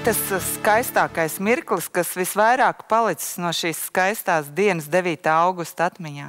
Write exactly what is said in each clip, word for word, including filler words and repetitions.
tas skaistākais mirklis, kas visvairāk palicis no šīs skaistās dienas devītā augusta atmiņā?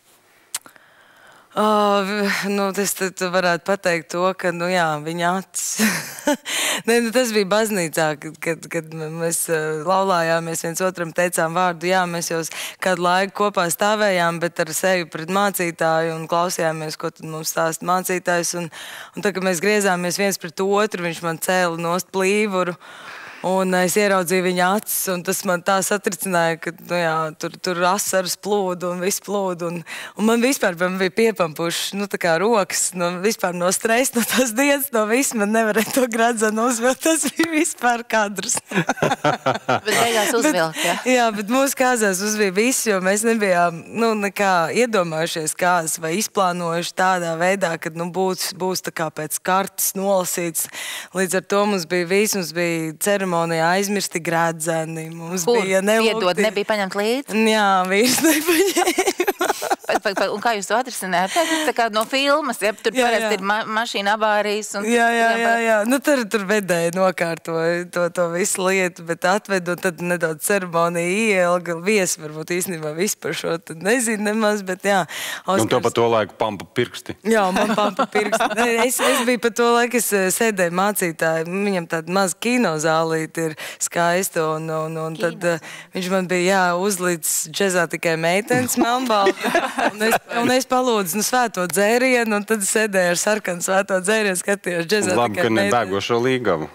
Uh, nu, es tad varētu pateikt to, ka, nu jā, viņa acis. ne, nu, tas bija baznīcā, kad, kad, kad mēs uh, laulājāmies, viens otram teicām vārdu. Jā, mēs jau kādu laiku kopā stāvējām, bet ar seju pret mācītāju un klausījāmies, ko tad mums stāsta mācītājs. Un, un tad, kad mēs griezāmies viens pret otru, viņš man cēla nost plīvuru. Un es ieraudzīju viņa acis, un tas man tā satricināja, ka nu jā, tur, tur asaras plūdu un viss plūdu. Un, un man vispār man bija piepampuši nu, tā kā rokas, nu, vispār no stresa, no tās dienas, no viss. Man nevarēja to gradzenu uzvilkt, tas bija vispār kadrs. bet beigās uzvilkt, jā? Jā, bet mūsu kāzās uzvija visi, jo mēs nebijām nu, nekā iedomājušies kāzas vai izplānojuši tādā veidā, ka nu, būs, būs tā kā pēc kartas nolasīts. Līdz ar to mums bija viss, mums bija ceremonija, aizmirsti gradzeni. Mums Kur? bija nelūgti. Piedod, nebija paņemt līdzi? Jā, vīrs nepaņēma. Un kā jūs to atrisinājāt? Tā kā no filmas, ja? Tur jā, parasti jā. ir ma mašīna avārijas. Un... Jā, jā, jā, jā. Nu, tur, tur vedēja nokārtoja to, to visu lietu, bet atvedu un tad nedaudz ceremonija ielga. Viesi varbūt īstenībā vispār šo tad nezinu nemaz, bet jā. Oskars... Un tev pa to laiku pampa pirksti. Jā, man pampa pirksti. Es, es biju pa to laiku, es sēdēju mācītāju. Viņam tāda maza kinozālīte ir skaista un, un, un tad uh, viņš man bija jā, uzlīdz džezā tikai meitenes melnbalta. Un es, un es palūdzu nu, svēto dzērienu, un tad sēdēju ar sarkanu svēto dzērienu, skatījos džezā Labi, tikai ka nebēgošo līgavu.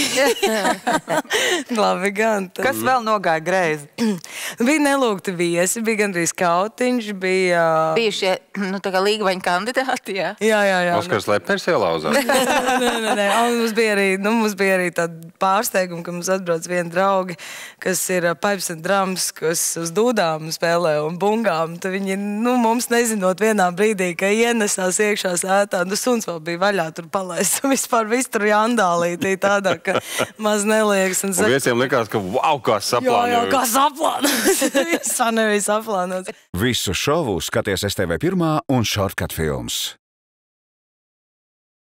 Labi gan. Tad... Kas vēl nogāja greizi? bija nelūgti viesi, bija gandrīz kautiņš, bija... Bija šie, nu, tā kā līgavaņu kandidāti, jā? Jā, jā, jā. Oskars Lepners ielauzās. nē, nē, nē. Un mums bija arī, nu, mums bija arī tāda pārsteiguma, ka mums atbrauc vieni draugi, kas ir pipes and drums, kas uz dūdām spēlē un bungām. Tad viņi, nu, mums nezinot vienā brīdī, ka ienesās iekšā sētā, nu, suns vēl bija vaļā tur palaists. Un vispār viss tur jandālītī tādā, ka maz neliekas. Un, un viesiem likās, ka wow, kā saplānoja. Jā, jā, kā saplānots. Viss nebija saplānots. Visu šovu skaties S T V pirmā un Shortcut Films.